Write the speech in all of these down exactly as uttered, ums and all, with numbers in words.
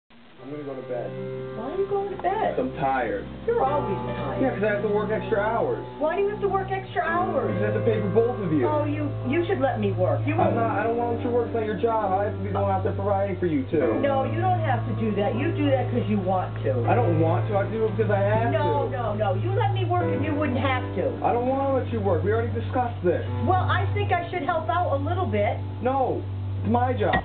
I'm gonna go to bed. Why are you going to bed? I'm tired. You're always tired. Yeah, 'cause I have to work extra hours. Why do you have to work extra hours? Because I have to pay for both of you. Oh, you you should let me work. You I'm not, I don't want to work. It's not your job. I have to be the one out there providing for you, too. No, you don't have to do that. You do that because you want to. I don't want to. I do it because I have No, to. no, no. You let me work and you wouldn't have to. I don't want to let you work. We already discussed this. Well, I think I should help out a little bit. No, it's my job.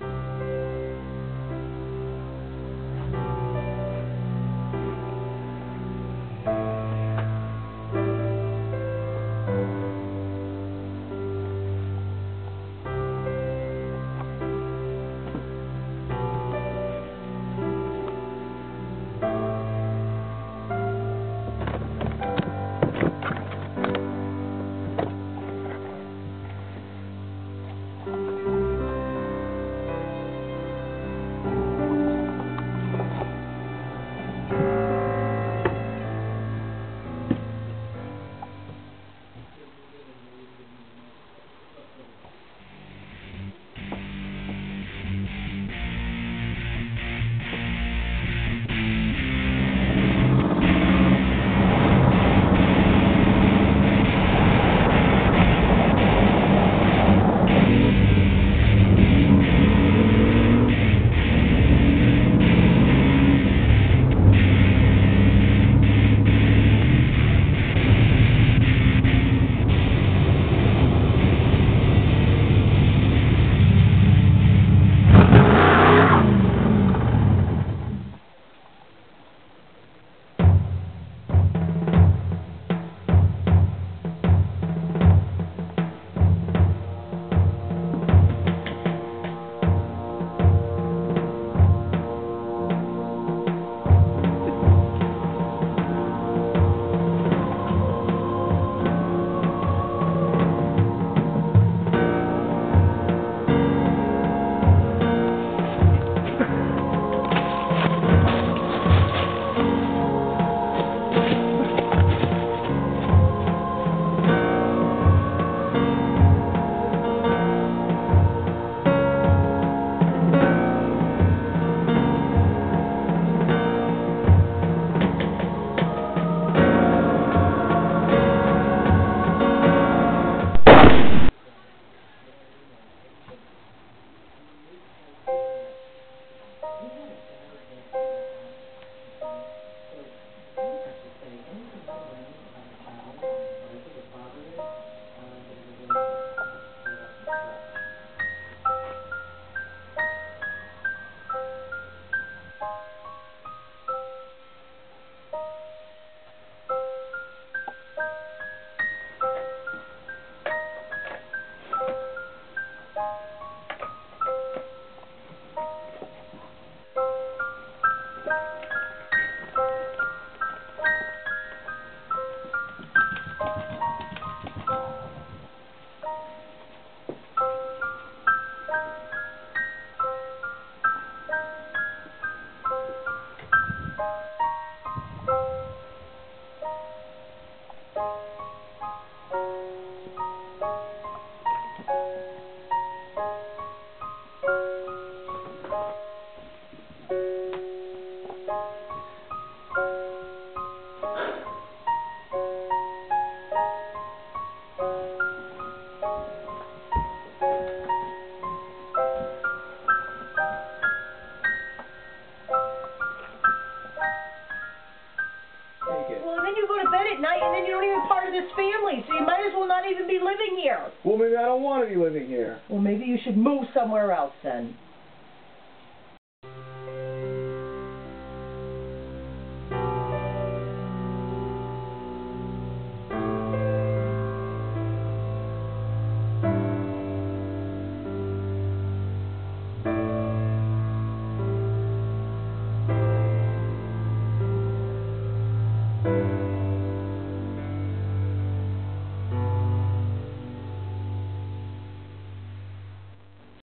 At night, and then you're not even part of this family, so you might as well not even be living here. Well, maybe I don't want to be living here. Well, maybe you should move somewhere else then.